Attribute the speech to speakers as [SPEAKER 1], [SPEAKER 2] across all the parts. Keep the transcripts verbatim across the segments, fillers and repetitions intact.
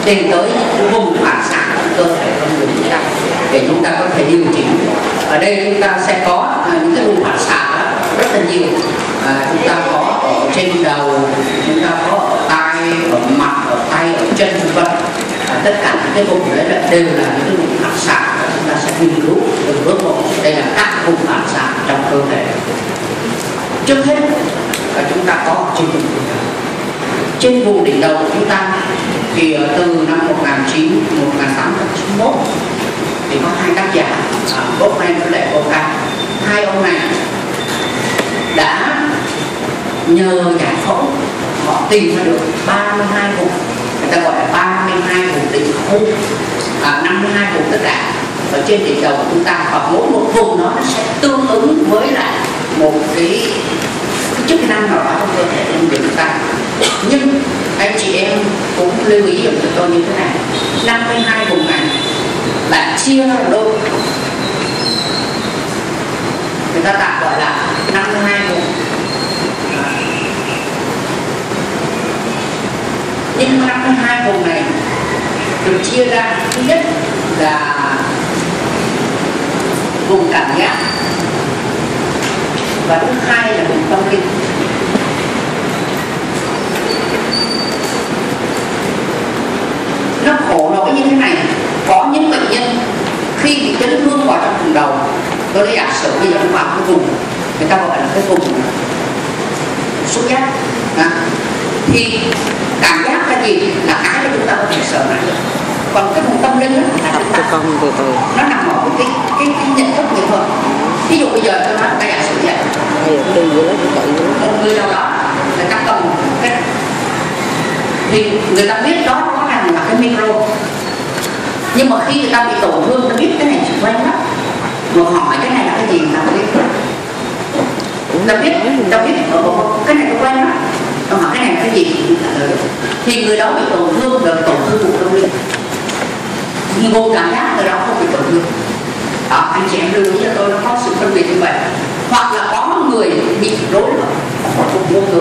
[SPEAKER 1] tìm tới những vùng phản xạ của cơ thể con người chúng ta để chúng ta có thể điều chỉnh. Ở đây chúng ta sẽ có à, những cái vùng phản xạ rất là nhiều. À, chúng ta có ở trên đầu, chúng ta có ở tai, ở mặt, ở tay, ở chân vân vân. À, tất cả những cái vùng đấy là đều là những cái vùng phản xạ và chúng ta sẽ nghiên cứu từng bước một. Đây là các vùng phản xạ trong cơ thể. Trước hết là chúng ta có trên vùng đỉnh đầu. Trên vùng đỉnh đầu của chúng ta thì từ năm một nghìn tám trăm chín mươi mốt thì có hai tác giả à, Goffman với lại Broca. Hai ông này đã nhờ giải phẫu họ tìm ra được ba mươi hai vùng, người ta gọi là ba mươi hai vùng đỉnh khu, à, năm mươi hai vùng tất cả ở trên đỉnh đầu của chúng ta, và mỗi một vùng nó sẽ tương ứng với lại một cái chức năng nào đó trong cơ thể của chúng ta. Nhưng anh chị em cũng lưu ý được cho tôi như thế này, năm mươi hai vùng này là chia ra đôi, người ta tạm gọi là năm mươi hai vùng. Nhưng năm mươi hai vùng này được chia ra, thứ nhất là vùng cảm giác, và thứ hai là vùng tâm linh. Nó khổ nổi như thế này, có những bệnh nhân khi bị chấn thương vào trong vùng đầu, tôi lấy giả sử bây giờ nó vào cái vùng người ta gọi là cái vùng xúc giác, à, thì cảm giác là gì, là cái mà chúng ta có thể sợ lại được. Còn cái vùng tâm linh đó, là chúng ta
[SPEAKER 2] con từ từ
[SPEAKER 1] nó nằm ở cái cái, cái nhận thức nghệ thuật. Ví dụ bây giờ tôi nói cái giả sử vậy, một người nào đó người ta cầm cái thì người ta biết đó có rằng là cái micro, nhưng mà khi người ta bị tổn thương, ta biết cái này chỉ quen lắm, mà hỏi cái này là cái gì ta biết, ta biết, ta biết ở cái này nó quen lắm, ta hỏi cái này là cái gì thì người đó bị tổn thương, được tổn thương vùng tâm linh. Vô cảm giác người đó không bị tổn thương. Đó, anh chị em lưu ý cho tôi, nó có sự phân biệt như vậy. Hoặc là có người bị rối loạn vùng ngôn ngữ.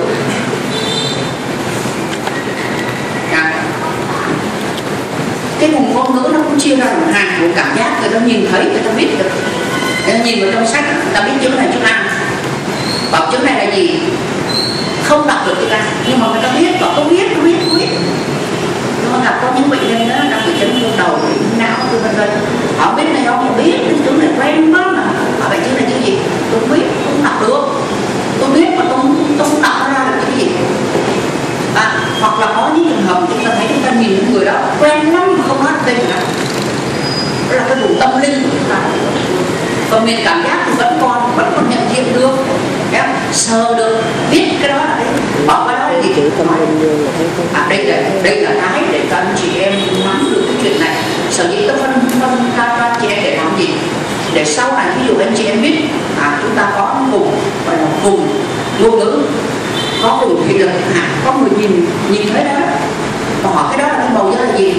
[SPEAKER 1] Cái vùng ngôn ngữ nó cũng chia ra làm hai, vùng cảm giác người ta nhìn thấy, người ta biết được, người ta nhìn vào trong sách, người ta biết chữ này chữ A, bảo chữ này là gì, không đọc được chữ A, nhưng mà người ta biết, bảo không biết, không biết, không biết. Nhưng mà gặp có những bệnh nhân đó đang bị chấn thương đầu, não, tôi vân vân, họ biết này không, họ biết, chữ này quen quá mà, họ bảo chữ này chữ gì, tôi không biết, tôi không đọc được, tôi biết mà tôi, tôi không đọc ra được chữ gì. À, hoặc là có những trường hợp chúng ta thấy chúng ta nhìn những người đó quen lắm mà không nói tên nữa, đó là cái vùng tâm linh của chúng ta. Còn miền cảm giác thì vẫn còn, vẫn còn nhận diện được, sờ được, biết cái đó là cái, bỏ cái đó là gì chữ tâm linh. À, đây là đây là cái để cho anh chị em nắm được cái chuyện này. Sở dĩ tôi phân phân ra cho anh chị em để làm gì? Để sau này ví dụ anh chị em biết, à, chúng ta có vùng gọi là vùng ngôn ngữ, có vùng thị lực, à, có người nhìn nhìn thấy đó, và hỏi cái đó là cái màu da là gì?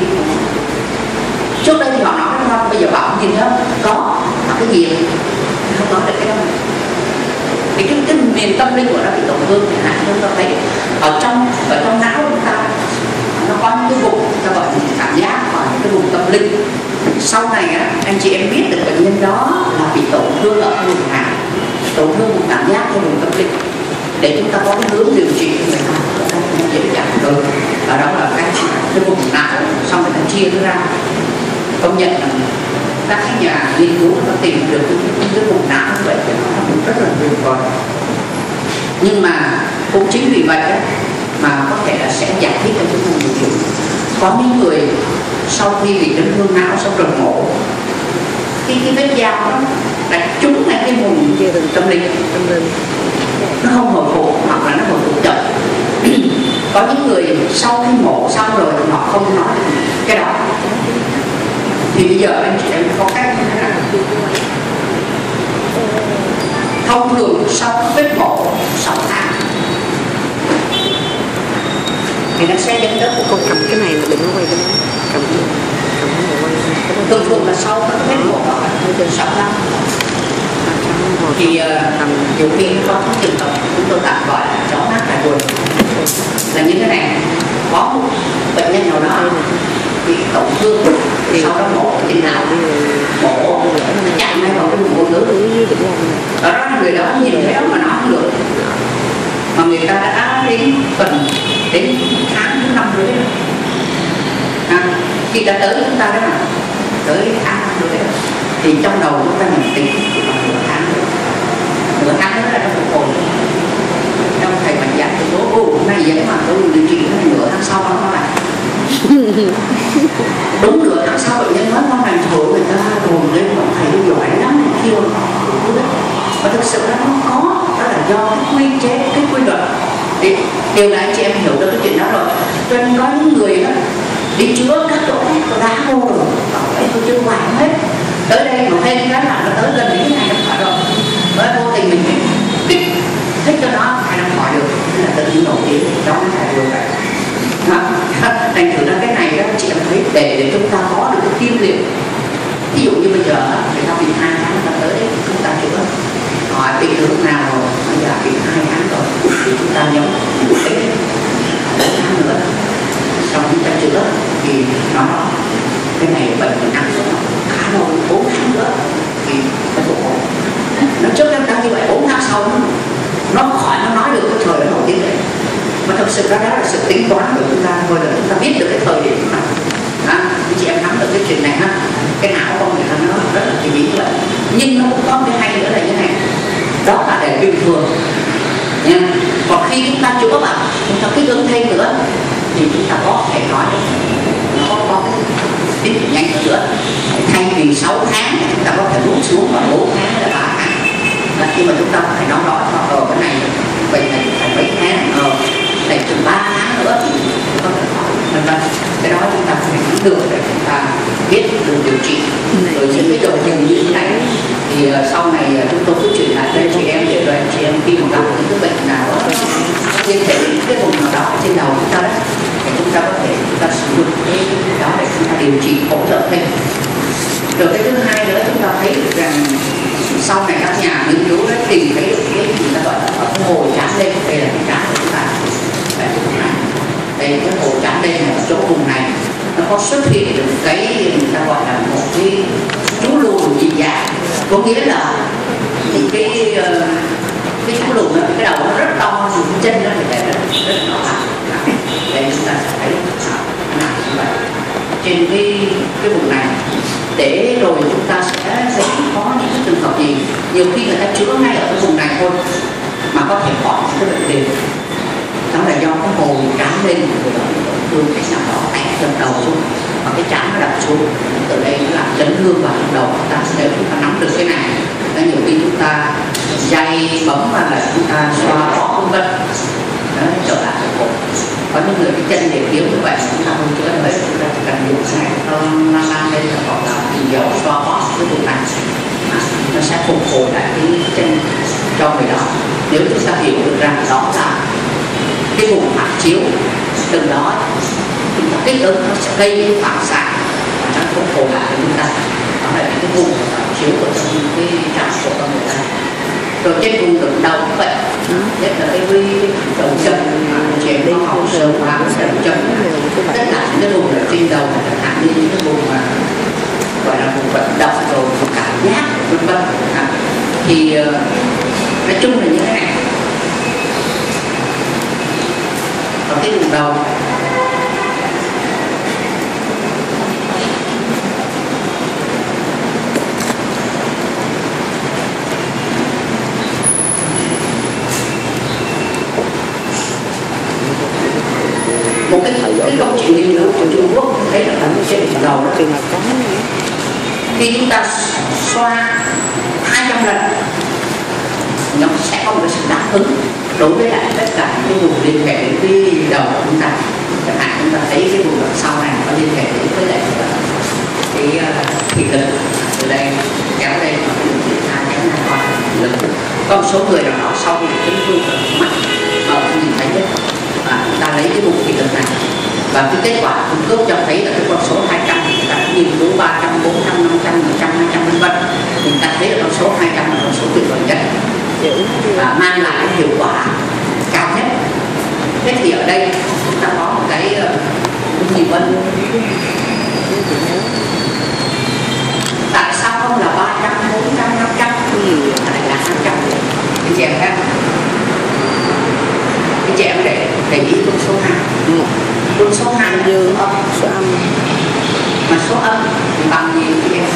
[SPEAKER 1] Trước đây thì họ nói không, bây giờ bảo nhìn thấy không? Có, mà cái gì không nói được cái đó. Thì cái, cái miền tâm linh của nó bị tổn thương, chẳng hạn chúng ta thấy ở trong ở trong não chúng ta nó có những cái vùng ta gọi là cảm giác và những cái vùng tâm linh. Sau này á, anh chị em biết được bệnh nhân đó là bị tổn thương ở vùng nào, tổn thương vùng cảm giác hay vùng tâm linh, để chúng ta có cái hướng điều trị cho người ta dễ dàng hơn. Và đó là cái cái vùng não, xong rồi ta chia nó ra. Công nhận là các nhà nghiên cứu có tìm được những cái vùng não như vậy thì nó cũng rất là tuyệt vời. Nhưng mà cũng chính vì vậy mà có thể là sẽ giải thích cho chúng ta điều. Có những người sau khi bị chấn thương não sau trận mổ, khi cái vết dao nó đặt trúng ngay cái vùng tâm linh, nó không hồi phục hoặc là nó hồi phục chậm. Có những người sau khi mổ xong rồi họ không nói cái đó, thì bây giờ anh chị em có cách như thế nào? Thông thường sau vết mổ sáu tháng thì nó sẽ dẫn đến
[SPEAKER 2] con cầm cái này là đừng có quay cái đó, cầm cái này, cầm cái này quay.
[SPEAKER 1] thường thường là sau các vết mổ đó là từ sáu tháng. Thì uh, nhiều khi có những trường hợp chúng tôi tạm gọi là chó nát tại quần, là như thế này. Có một bệnh nhân nào đó bị tổn thương, sau đó mổ trên não, mổ chạm ngay vào cái vùng ngôn ngữ. Đó là người đó nhìn thấy đó mà nói không được, mà người ta đã đến tuần đến tháng thứ năm rồi đấy. À, khi đã tới chúng ta đó mà tới tháng năm rồi đấy, thì trong đầu chúng ta nhận tính khoảng nửa tháng nữa, nửa tháng nữa là nó phục hồi. Trong thầy mạnh dạn thì bố cô hôm nay vậy mà tôi điều trị nửa tháng sau nó lại đúng nửa tháng sau bệnh nhân nói con này thổi người ta đồn lên mà thầy giỏi lắm này kia mà thực sự nó không có, đó là do cái quy chế, cái quy luật. Thì điều này chị em hiểu được cái chuyện đó rồi. Cho nên có những người đó đi chữa các chỗ có đá vô rồi, đấy tôi chưa hoài hết, tới đây mà thêm cái là nó tới gần đến cái này nó phải rồi, bởi vô tình mình kích thích cho nó hay nó khỏi được, nên là tự nhiên nổi tiếng đó nó phải được vậy. Thành thử ra cái này đó chị em thấy để để chúng ta có được cái kim liệu. Ví dụ như bây giờ người ta bị hai tháng ta tới đấy chúng ta chữa, hỏi bị từ lúc nào rồi, bây giờ bị hai tháng rồi thì chúng ta giống một cái bốn tháng nữa xong chúng ta chữa thì nó cái này bệnh mình ăn xuống khá lâu, bốn tháng nữa thì nó phục hồi. Nó trước chúng ta như vậy bốn tháng sau nó khỏi nó nói được cái thời nó nổi tiếng đấy. Mà thực sự ra đó là sự tính toán của chúng ta thôi, là chúng ta biết được cái thời điểm nào. À, chị em nắm được cái chuyện này ha, cái não con người ta nó rất là kỳ bí như vậy. Nhưng nó cũng có cái hay nữa là như này, đó là để bình thường nha. Còn khi chúng ta chữa vào, chúng ta kích ứng thêm nữa thì chúng ta có thể nói nó có, có cái tiến triển nhanh hơn nữa. Thay vì sáu tháng chúng ta có thể rút xuống vào bốn tháng là ba tháng. Là khi mà chúng ta phải nói rõ cho ở cái này bệnh này phải mấy tháng, ờ này từ ba tháng nữa thì có thể hỏi vân vân. Cái đó chúng ta phải nắm được để chúng ta biết được điều trị. Rồi những cái đồ hình như thế này thì uh, sau này uh, chúng tôi cứ chuyển lại đây chị em để rồi chị em khi mà gặp những cái bệnh nào liên hệ đến cái vùng nào đó trên đầu chúng ta đấy, thì chúng ta có thể chúng ta sử dụng cái đó để chúng ta điều trị hỗ trợ thêm. Rồi cái thứ hai nữa chúng ta thấy được rằng sau này các nhà nghiên cứu đã tìm thấy được cái gì ta gọi là ở cái hồ trán lên, đây là cái trán của chúng ta, đây, đây cái hồ trán lên ở chỗ vùng này nó có xuất hiện được cái người ta gọi là một cái chú lùn dị dạng, có nghĩa là thì cái cái chú lùn đó, cái đầu nó rất to, chân nó thì rất rất nhỏ. Đây chúng ta sẽ thấy nằm như vậy trên cái cái vùng này, để rồi chúng ta sẽ thấy có những cái trường hợp gì nhiều khi người ta chữa ngay ở cái vùng này thôi mà có thể khỏi cái bệnh liền. Đó là do cái hồ trán lên của thương cái nào đó tẹt dập đầu xuống và cái trán nó đập xuống, từ đây nó làm chấn thương vào đầu chúng ta. Nếu chúng ta nắm được cái này, là nhiều khi chúng ta dây bấm và là chúng ta xoa bóp vân vân, nó trở lại cái cổ. Có những người cái chân để yếu như vậy chúng ta không chữa được, chúng ta chỉ cần dùng cái này nó lan lên là gọi là thì dầu xoa bóp cái vùng này, à, nó sẽ phục hồi lại cái chân cho người đó. Nếu chúng ta hiểu được rằng đó là cái vùng phản chiếu, từ đó chúng ta kích ứng nó sẽ gây cái phản xạ và nó phục hồi lại chúng ta. Đó là cái vùng phản chiếu của trong cái trạng của con người ta. Rồi trên vùng đỉnh đầu cũng vậy, nhất là cái đầu châm trẻ đi học sớm và đầu châm, tất cả những cái vùng ở trên đầu chẳng hạn như những cái vùng mà gọi là vùng vận động rồi vùng cảm giác vân vân, thì nói chung là như thế này. Ở cái vùng đầu một cái cái câu chuyện nghiên cứu của Trung Quốc đấy là ở trên vùng đầu đó, khi chúng ta xoa hai trăm lần nó sẽ có một cái sự đáp ứng đối với lại tất cả những cái vùng liên hệ đến cái đầu của chúng ta. Chẳng hạn chúng ta thấy cái vùng sau này có liên hệ đến với lại cái thị lực, từ đây kéo đây và cái đường thị hai kéo này qua lực. Có một số người nào đó sau khi chấn thương ở mắt mà không nhìn thấy hết, và chúng ta lấy cái vùng thị lực này và cái kết quả cung cấp cho thấy là cái con số hai trăm, người ta nghiên cứu ba trăm, bốn trăm, năm trăm, một trăm, hai trăm vân vân, thì ta thấy là con số hai trăm là con số tuyệt vời nhất và mang lại cái hiệu quả cao nhất. Thế thì ở đây chúng ta có một cái gì vân Tại sao không là ba trăm, bốn trăm, năm trăm? Lại là năm trăm. Anh chị em thấy không? Anh chị em để để ý con số hai. Con số hai là dương âm, số âm. Mà số âm thì bằng gì chị em?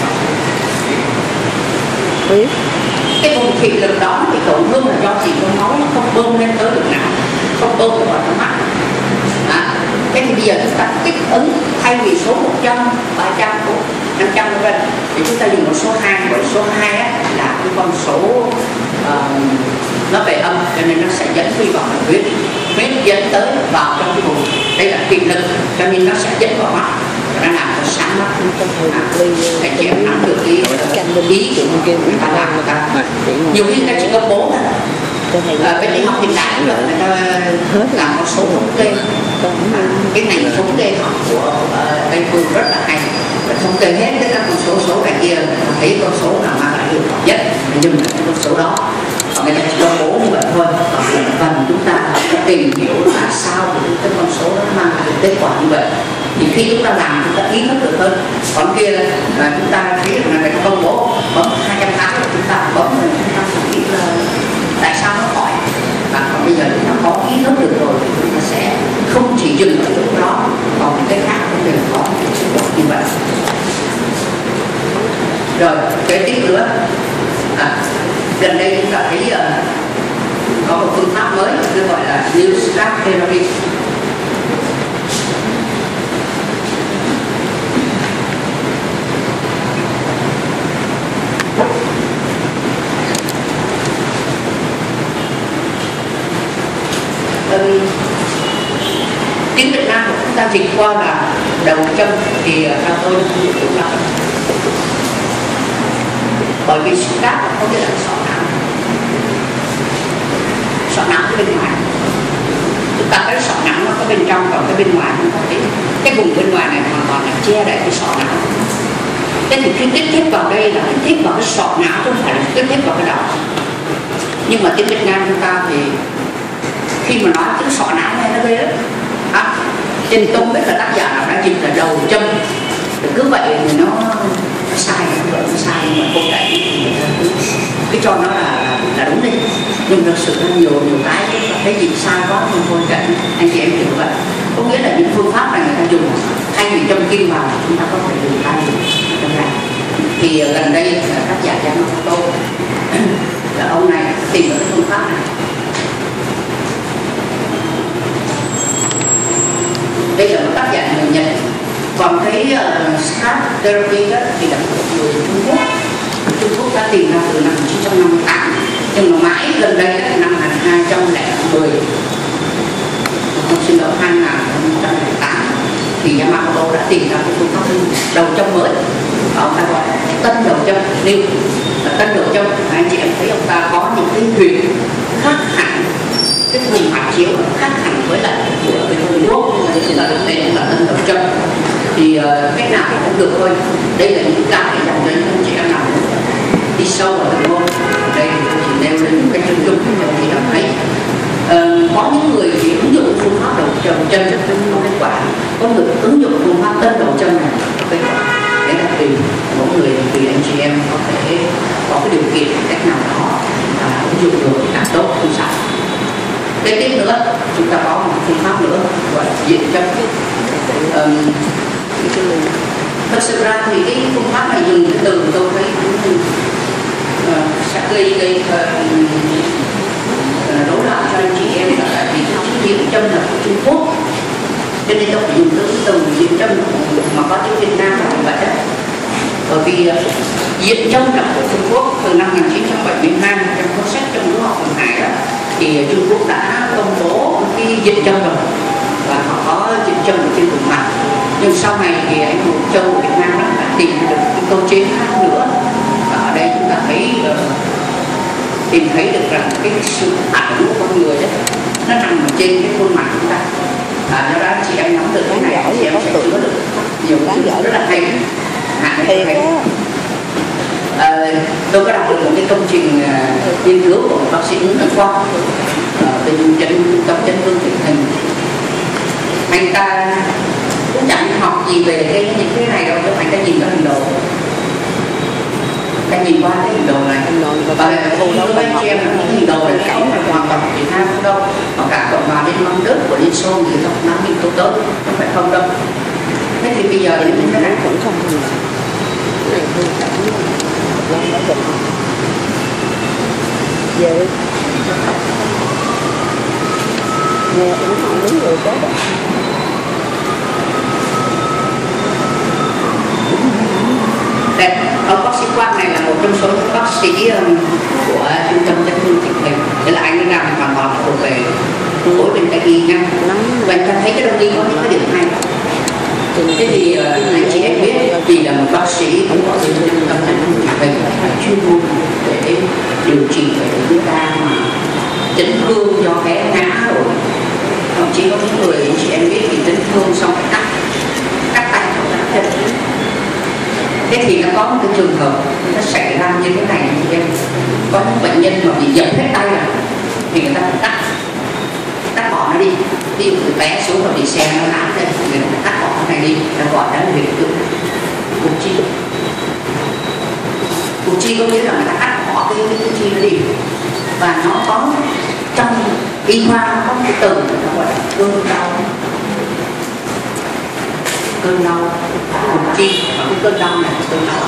[SPEAKER 2] Biết.
[SPEAKER 1] Cái vùng thị lực đó thì tổn thương là do gì? Con máu nó không bơm lên tới được não, không bơm vào trong mắt. À, thế thì bây giờ chúng ta kích ứng thay vì số một trăm, ba trăm, năm trăm vân vân thì chúng ta dùng một số hai, bởi số hai á, là cái con số uh, nó về âm cho nên nó sẽ dẫn đi vào huyết, huyết dẫn tới vào trong cái vùng, đây là thị lực cho nên nó sẽ dẫn vào mắt, nó làm cho sáng mắt. À, để chị em nắm được cái ý của người ta làm người ta. Nhiều khi người ta chỉ công bố thôi. À, bên đi học hiện đại rồi người ta làm một số thống kê. À, cái ngành thống kê học của Tây Phương rất là hay, và thống kê hết tất cả con số số này kia, thấy con số nào mang lại hiệu quả nhất nhưng mà con số đó và người ta chỉ công bố như vậy thôi. Còn phần chúng ta phải tìm hiểu là sao cái con số đó mang lại được kết quả như vậy, thì khi chúng ta làm chúng ta ý thức được hơn. Còn kia là chúng ta thấy là người ta công bố bấm hai trăm tám là chúng ta bấm rồi chúng ta phải nghĩ là tại sao nó khỏi. Và còn bây giờ chúng ta có ý thức được rồi thì chúng ta sẽ không chỉ dừng ở chỗ đó, còn những cái khác cũng đều có như vậy. Rồi kế tiếp nữa, à, gần đây chúng ta thấy uh, có một phương pháp mới được gọi là New Start Therapy. Um, tiếng Việt Nam của chúng ta dịch qua là đầu châm thì theo tôi không được đúng lắm, bởi vì Start có nghĩa là sọ não, sọ não cái bên ngoài. Chúng ta thấy sọ não nó có bên trong, còn cái bên ngoài chúng ta thấy cái vùng bên ngoài này hoàn toàn là che đậy cái sọ não. Thế thì khi kích thích vào đây là kích thích vào cái sọ não chứ không phải là kích thích vào cái đầu. Nhưng mà tiếng Việt Nam chúng ta thì khi mà nói cái sọ não này nó ghê lắm. À, trên tôi biết là tác giả nào đã dịch là đầu châm, cứ vậy thì nó, nó sai, nó sai nhưng mà không thể thì cứ, cứ cho nó là, là, là đúng đi. Nhưng thực sự là nhiều nhiều cái thấy dịch sai quá không thôi kệ, anh chị em hiểu vậy. Có nghĩa là những phương pháp này người ta dùng thay vì châm kim vào chúng ta có thể dùng thay trong này. Thì gần đây là tác giả Yamamoto là ông này tìm được cái phương pháp này. Đây là một tác giả người Nhật. Còn cái uh, Start Therapy đó thì là một người Trung Quốc. Trung Quốc đã tìm ra từ năm một nghìn chín trăm năm mươi tám, nhưng mà mãi gần đây là năm hai nghìn không trăm lẻ mười, không xin lỗi hai nghìn không trăm lẻ tám thì Yamamoto đã tìm ra cái phương pháp đầu châm mới, ông ta gọi là tân đầu châm. New tân đầu châm, anh chị em thấy ông ta có những cái huyệt khác hẳn, cái vùng mặt chiếu khác hẳn với lại của bên Trung Quốc, nhưng mà là thực tế là tân đầu châm. Thì uh, cách nào cũng được thôi. Đây là những cái dành cho những anh chị em nào đi sâu vào từng môn. Đây thì chỉ nêu lên những cái chân chung cho anh chị em thấy. Uh, có những người thì ứng dụng phương pháp đầu châm chân rất không kết quả, có người ứng dụng phương pháp tân đầu châm này có kết quả. Đấy là tùy mỗi người, tùy anh chị em có thể có cái điều kiện cách nào đó và ứng dụng được càng tốt không sao. Kế tiếp nữa chúng ta có một phương pháp nữa gọi là diện châm. Um, thật sự ra thì cái phương pháp này dùng cái từ tôi thấy cũng uh, sẽ gây gây uh, rối loạn cho anh chị em, là tại vì cái diện châm là của Trung Quốc cho nên tôi phải dùng cái từ diện châm mà có tiếng Việt Nam là như vậy đó. Bởi vì uh, diện châm là của Trung Quốc từ năm một nghìn chín trăm bảy mươi hai trong cuốn sách trong ngữ học Hàng Hải đó, thì Trung Quốc đã công bố cái diện châm rồi và họ có diện châm ở trên vùng mặt. Nhưng sau này thì anh Hữu Châu của Việt Nam đó đã tìm được cái câu chế khác nữa, và ở đây chúng ta thấy uh, tìm thấy được rằng cái sự ảnh của con người đấy nó nằm ở trên cái khuôn mặt chúng ta. À, do đó chị em nắm được cái này chị em sẽ chữa được nhiều cái rất là hay. Hạn hay. À, tôi có đọc được một cái công trình uh, nghiên cứu của bác sĩ Nguyễn Văn Quang uh, về chấn tâm chấn thương chỉnh hình. Anh ta cũng chẳng học gì về cái những cái này đâu, các bạn ta nhìn cái hình đồ, ta nhìn qua cái hình đồ này, và các bạn chị em cái hình đồ này không phải hoàn toàn Việt Nam không đâu, mà cả cộng hòa bên Mông Đất của Liên Xô người ta cũng nắm mình tốt tốt, không phải không đâu. Thế thì bây giờ thì như thế này
[SPEAKER 2] cũng không gì này hơi cảm lắm nó giật về nghe cũng không đúng rồi đó.
[SPEAKER 1] Đây, ông bác sĩ Quang này là một trong số những bác sĩ um, của trung tâm chấn thương chỉnh hình, thế là anh ấy làm hoàn toàn thuộc về khối bên tây y nha. Và anh ta thấy cái đông y có những cái điểm hay. Thế thì uh, anh chị em biết vì là một bác sĩ cũng có những trung tâm chấn thương chỉnh hình chuyên môn để điều trị về chúng ta mà chấn thương do té ngã rồi, thậm chí có những người chị em biết thì chấn thương xong phải cắt cắt tay hoặc cắt chân. Thế thì nó có một cái trường hợp nó xảy ra như thế này chị em, có những bệnh nhân mà bị dập hết tay rồi thì người ta phải cắt cắt bỏ nó đi, ví dụ từ té xuống và bị xe nó ngã lên thì người ta phải cắt bỏ cái này đi, ta gọi đó là hiện tượng cụt chi. Cụt chi có nghĩa là người ta cắt bỏ cái cái chi nó đi, và nó có trong y khoa nó có cái từ nó gọi là cơn đau, cơn đau cụt chi, và cái cơn đau này cơn đau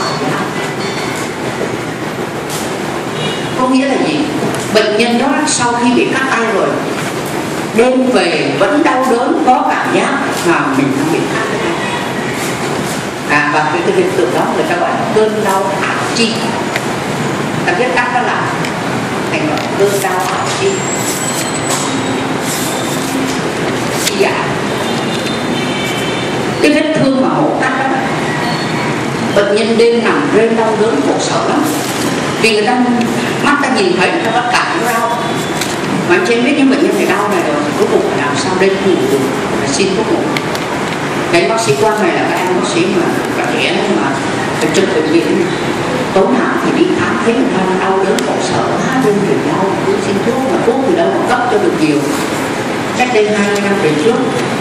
[SPEAKER 1] có nghĩa là gì? Bệnh nhân đó sau khi bị cắt tay rồi đêm về vẫn đau đớn, có cảm giác mà mình không bị cắt cái tay. À, và cái, cái hiện tượng đó người ta gọi là cơn đau ảo chi, ta biết cắt nó là thành gọi cơn đau ảo chi. Chi dạ cái vết thương mà mổ cắt đó, bệnh nhân đêm nằm rên đau đớn khổ sở lắm, vì người ta mắt ta nhìn thấy người ta bắt cảm nó đau, mà anh trên biết những bệnh nhân phải đau này rồi cuối cùng phải làm sao đây ngủ được, phải xin thuốc ngủ. Cái bác sĩ Quang này là các anh bác sĩ mà cả trẻ mà phải trực bệnh viện, tối nào thì đi khám thấy người ta đau đớn khổ sở, hát lên rồi đau cứ xin thuốc, mà thuốc thì đâu mà cấp cho được nhiều. Cách đây hai mươi năm về trước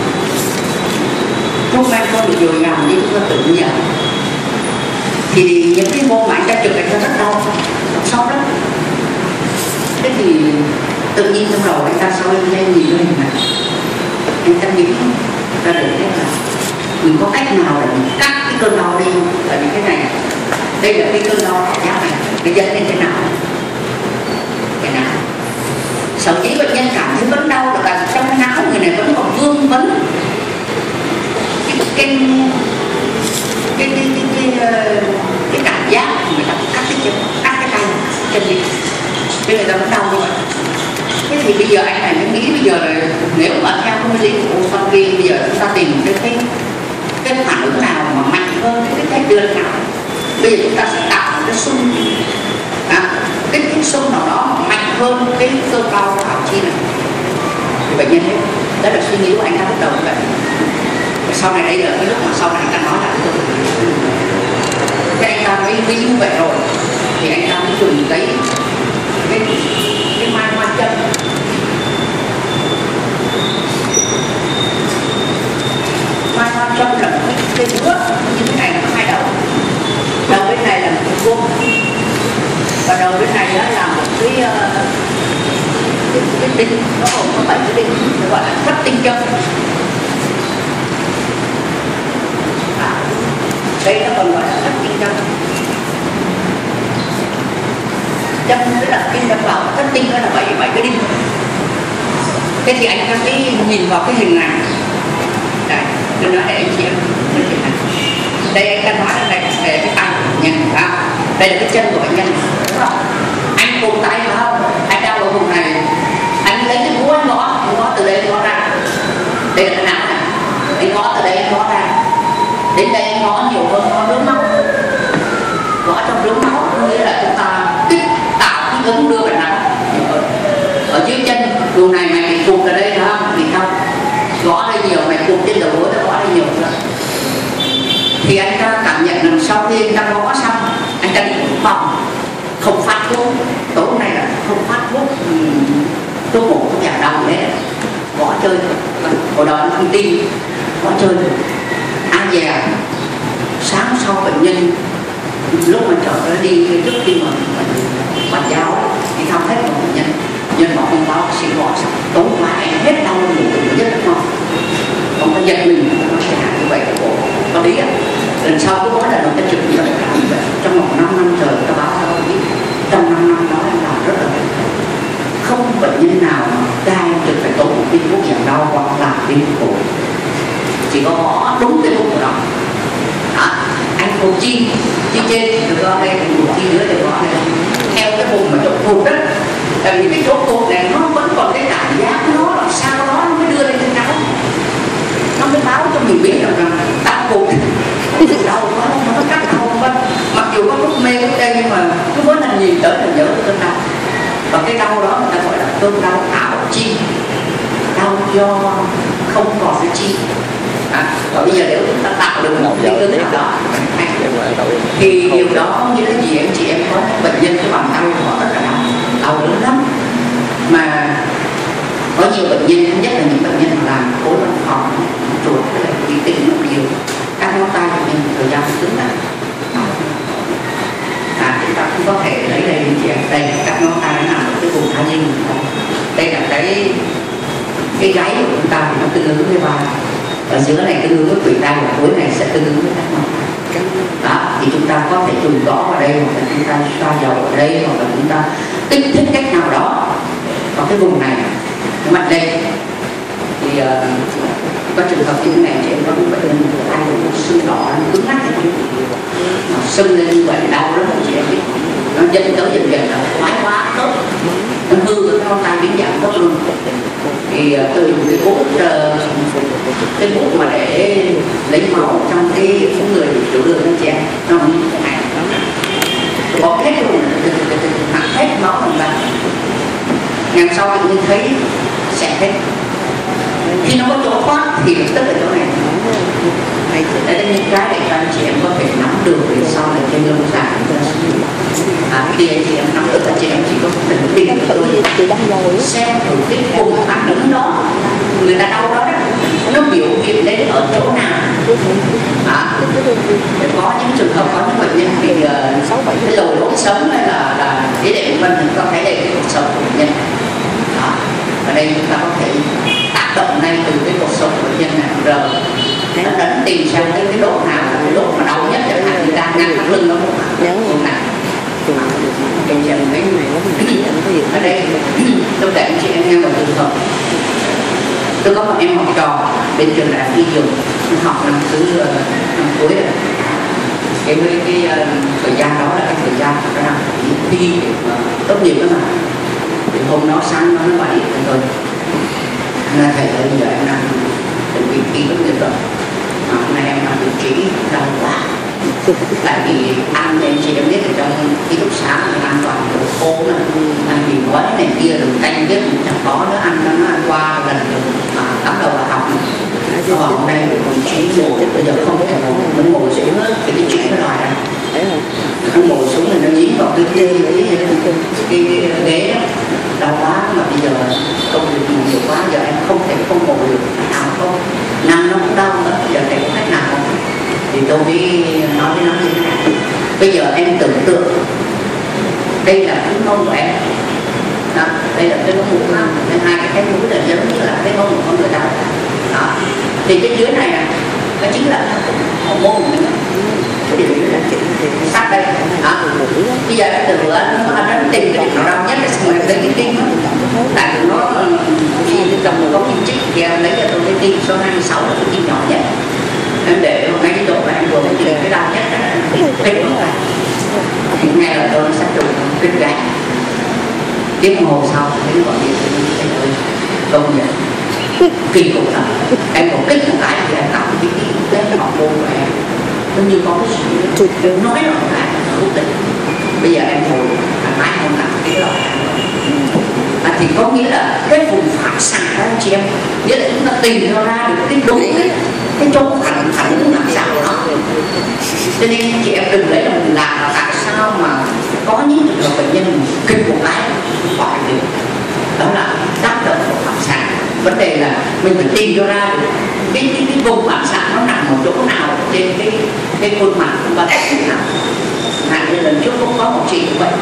[SPEAKER 1] thuốc men không được dồi dào như chúng ta tự nhận, thì những cái hôm mà anh ta trực anh ta rất đau, sốc lắm. Thế thì tự nhiên trong đầu anh ta sau anh lên nhìn lên này, anh ta nghĩ ra được thế là mình có cách nào để mình cắt cái cơn đau đi không? Tại vì cái này, đây là cái cơn đau cảm giác này, nó dẫn đến thế nào? Cái nào? Sở dĩ bệnh nhân cảm thấy vẫn đau là trong cái não người này vẫn còn vương vấn cái cái cái cái cái, cái, cái cảm giác người ta cắt cái chân, cắt cái tay chân đi, thế người ta vẫn đau như vậy. Thế thì bây giờ anh này mới nghĩ bây giờ là nếu mà theo công lý của con kia bây giờ chúng ta tìm cái cái cái phản ứng nào mà mạnh hơn cái cách đưa nào, bây giờ chúng ta sẽ tạo một cái xung à, cái cái xung nào đó mạnh hơn cái cơ cao ảo chi này thì bệnh nhân hết. Đó là suy nghĩ của anh ta bắt đầu vậy. Sau này đây là cái lúc mà sau này anh ta nói là cái anh ta mới nghĩ như vậy rồi thì anh ta mới dùng cái cái cái mai hoa châm, mai hoa châm là một cái cây nước như thế này, là có hai đầu, đầu bên này là một cái vuông và đầu bên này đó là một cái cái, cái tinh, nó gồm có bảy cái tinh, nó gọi là thất tinh châm. À, đây nó còn gọi là thất tinh châm. Châm tức là kinh đâm vào, thất tinh đó là bảy bảy cái đinh. Thế thì anh ta cái nhìn vào cái hình này, đây, tôi nói để anh chị em nói chuyện này. Đây anh ta nói là đây về cái tay của bệnh nhân, à, đây là cái chân của bệnh nhân, đúng không? Anh cùng tay phải không? Anh đau ở vùng này, anh lấy cái búa anh gõ, anh gõ từ đây anh gõ ra. Đây là cái não này, anh gõ từ đây anh gõ ra. Đến đây anh gõ nhiều hơn, gõ đớn máu. Gõ trong đớn máu có nghĩa là chúng ta kích tạo cái ứng đưa vào não. Ở dưới chân, vùng này mày bị cụt ở đây phải không? Bị không? Gõ đây nhiều, mày cụt trên đầu gối, ta gõ đây nhiều hơn. Thì anh ta cảm nhận rằng sau khi anh ta gõ xong, anh ta đi phòng, không phát thuốc. Tối hôm nay là không phát thuốc, thuốc ngủ, thuốc giảm đau hết. Gõ chơi thôi. Hồi đó anh không tin, gõ chơi thôi. dè sáng sau bệnh nhân lúc mà chợ nó đi trước khi mà bàn giao thì thăm hết một bệnh nhân nhân bảo không báo xin gọi xong tối qua em hết đau ngủ rất ngon không có giật mình nó sẽ hại như vậy là bộ có lý á. Lần sau cứ nói là nó cái chuyện như vậy trong vòng năm năm trời ta báo cho biết trong năm năm đó em làm rất là không bệnh nhân nào mà đai được phải tốn một viên thuốc giảm đau hoặc làm viên cổ chỉ có họ đúng cái thuốc của nó đó. Anh cô chi chi trên được có đây một chi nữa để có đây theo cái vùng mà chỗ cột đó tại vì cái chỗ cột này nó vẫn còn cái cảm giác nó làm sao đó nó mới đưa lên trên não nó mới báo cho mình biết rằng đau cột đau quá nó cắt đau không mặc dù có thuốc mê ở đây nhưng mà cứ mỗi lần nhìn tới là nhớ cơn đau và cái đau đó người ta gọi là cơn đau ảo chi đau do không còn cái chi à, và bây giờ nếu chúng ta tạo được một cái cơn đau đó thì điều đó như cái gì em chị em có bệnh nhân cái bàn tay họ rất là đau đau lớn lắm mà có nhiều bệnh nhân nhất là những bệnh nhân làm khối văn phòng chuột với lại vi tính nó nhiều các ngón tay của mình thời gian cứng lại à, chúng ta cũng có thể lấy đây chị em đây các ngón tay nó nằm ở cái vùng hai dinh đây là cái cái gáy của chúng ta thì nó tương ứng với vai ở giữa này tương ứng với quỷ tay và cuối này sẽ tương ứng với các ngón tay đó thì chúng ta có thể chùm gõ vào đây hoặc là chúng ta xoa dầu ở đây hoặc là chúng ta kích thích cách nào đó vào cái vùng này cái mặt đây thì uh, có trường hợp như thế này chị em có những bệnh nhân tay nó sưng đỏ nó cứng ngắc nó sưng lên như vậy đau lắm chị em biết nó dần tới dần dần là thoái hóa tốt nó hư cái ngón tay biến dạng tốt luôn thì uh, từ cái bút uh, cái bút mà để lấy máu trong cái người tiểu đường anh chị em nó như thế này có hết luôn nặng hết máu mình ra ngày sau thì mình thấy sẽ hết khi nó có chỗ khoát thì tức là chỗ này đây là những cái để cho anh chị em có thể nắm được để sau này trên lâu dài à, khi anh chị em nắm được anh chị em chỉ có thể tìm được xem thử cái vùng phản ứng đó người ta đau đó nó biểu hiện lên ở chỗ nào à, để có những trường hợp có những bệnh nhân bị uh, cái lồi đốt sống hay là là cái để mình có thể để cuộc sống của bệnh nhân đó. Ở đây chúng ta có thể tác động ngay từ cái cuộc sống của bệnh nhân này rồi nó đánh tìm xem cái cái đốt nào là cái đốt mà đau nhất chẳng hạn người ta ngang thắt lưng nó một vùng này tìm xem mấy người ở đây tôi để anh chị em nghe một trường hợp tôi có một em học trò bên trường đại học y dược học năm thứ năm cuối rồi cái cái, cái uh, thời gian đó là cái thời gian nó đang thi để uh, tốt nghiệp đó mà thì hôm đó sáng nó nói bảy rồi nên thầy ơi giờ em đang chuẩn bị thi tốt nghiệp rồi mà hôm nay em đang điều trị đau quá tại vì ăn em chị em biết ở trong ký túc xá thì ăn toàn đồ khô này ăn mì gói này kia rồi canh biết chẳng có nữa ăn nó ăn qua lần mà bắt đầu là học nó vào hôm nay còn trí ngồi bây giờ không thể ngồi nó ngồi xuống hết cái cái chuyện nó đòi ra nó ngồi xuống thì nó dính vào cái cái cái, cái ghế đó đau quá mà bây giờ công việc nhiều quá giờ em không thể không ngồi được nào không nằm nó cũng đau nữa giờ thầy có cách nào không thì tôi mới nói với nó như thế này bây giờ em tưởng tượng đây là cái mông của em đó, đây là cái mông của nó nên hai cái cái mũi là giống như là cái mông của con người ta đó thì cái dưới này này nó chính là hậu môn của mình cái điều này sát đây đó bây giờ em tưởng anh nó anh tìm cái điểm nào đau nhất là xong em lấy cái tim tại vì nó khi trong có kim chích thì em lấy cho tôi cái tim số hai mươi sáu là cái tim nhỏ nhất em để ngay cái chỗ mà em vừa mới tìm cái đau nhất là cái đúng rồi thì ngay là tôi sẽ dùng cái gạch tiếp một hồ sau thấy gọi điện cho mình thầy ơi công nhận kỳ cục lắm em còn kích một cái thì em cảm cái cái cái học môn của em nó như có cái sự nói rõ ràng cố định bây giờ em ngồi thoải mái không nặng cái đó à, thì có nghĩa là cái vùng phản xạ đó anh chị em nghĩa là chúng ta tìm ra được cái đúng cái cái chỗ phản phản ứng làm sao đó cho nên chị em đừng lấy là mình làm là tại sao mà có những trường hợp bệnh nhân kịch một cái khỏi được đó là tác động của phản xạ vấn đề là mình phải tìm cho ra được cái cái cái vùng phản xạ nó nằm một chỗ nào trên cái cái khuôn mặt của bà nào. Hạn như lần trước cũng có một chị như vậy.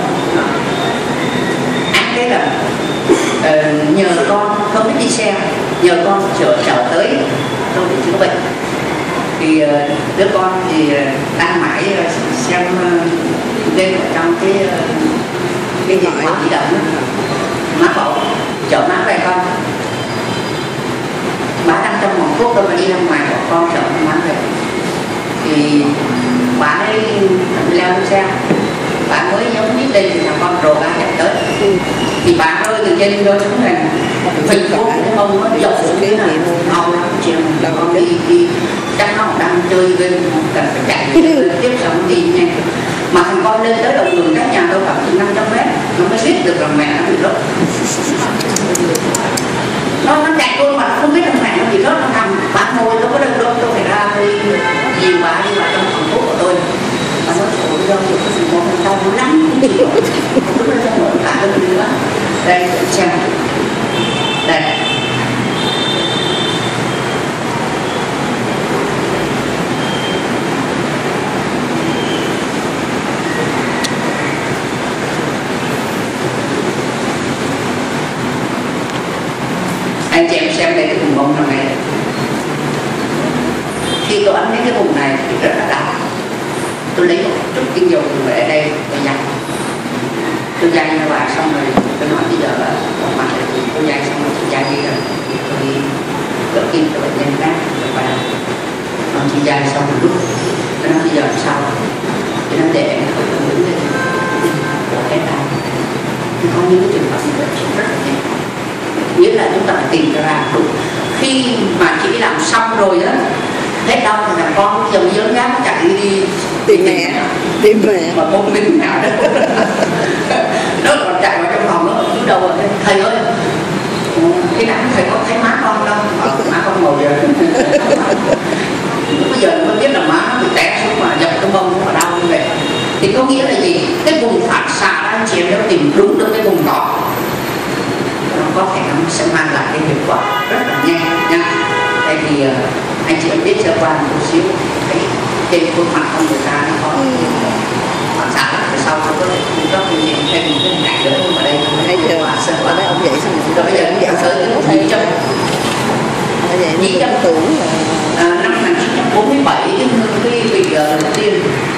[SPEAKER 1] Anh thấy là uh, nhờ con không biết đi xe, nhờ con chở chở tới tôi bị chữa bệnh. Thì uh, đứa con thì uh, đang mãi uh, xem uh, lên ở trong cái uh, cái điện thoại di động đó. Má bảo chở má về con. Má đang trong một phút tôi mà đi ra ngoài của con chở má về. Thì bà ấy leo lên xe, bà mới giống biết lên thì thằng con rồ ra chạy tới. Thì bà rơi từ trên rơi xuống này, phình xuống cái mông nó dọc xuống cái này, mau lắm chiều là con đi đi chắc nó đang chơi game cần phải chạy tiếp xong đi nhanh. Mà thằng con lên tới đầu đường cách nhà đâu khoảng năm trăm mét nó mới biết được là mẹ nó bị rớt. Nó nó chạy luôn mà nó không biết là mẹ nó bị rớt, nó nằm bà ngồi nó có đâu đâu tôi phải ra đi nhìn bà đi vào trong phòng thuốc của tôi. Bà nói ôi đâu được cái gì một đau lắm không chịu nổi, lúc đó nó nổi cả hơn nữa. Đây xem đây. Anh chị em xem đây cái vùng bông này. Khi tôi ấn đến cái vùng này thì rất là đau. Tôi lấy một chút tinh dầu về ở đây tôi dành. Tôi dành cho bà xong rồi tôi nói bây giờ là một mặt thì tôi dành xong rồi tôi dành đi rồi. Tôi đi đỡ kim cho bệnh nhân khác rồi bà. Còn chị dành xong rồi lúc tôi nói bây giờ làm sao? Thì nó để anh không có đứng lên. Bỏ hết đau. Thì có những cái trường hợp như vậy rất là nhanh. Nghĩa là chúng ta phải tìm ra đúng. Khi mà chị làm xong rồi đó, hết đau thì thằng con dòng dớn ngáp chạy đi
[SPEAKER 2] tìm mẹ, tìm mẹ
[SPEAKER 1] mà một mình nào đó nó còn chạy vào trong phòng đó cứ đầu rồi thầy ơi khi nãy thầy có thấy má con đâu, má con ngồi giờ bây giờ nó biết là má nó bị té xuống mà dập cái bông nó đau như vậy. Thì có nghĩa là gì? Cái vùng phản xạ anh chị em nếu tìm đúng được cái vùng đó nó có thể nó sẽ mang lại cái hiệu quả rất là nhanh nha. Đây thì uh, anh chị em biết sơ qua một xíu cái trên khuôn mặt con người ta nó có phản xạ thì sau tôi có thể cung cấp cho chị thêm một cái hình ảnh nữa mà đây
[SPEAKER 2] thấy chưa? Ở đây ông dậy xong
[SPEAKER 1] rồi bây giờ ông dậy tới cái nhị trong nhị trong
[SPEAKER 2] tưởng
[SPEAKER 1] là năm một nghìn chín trăm bốn mươi bảy cái cái vị đầu tiên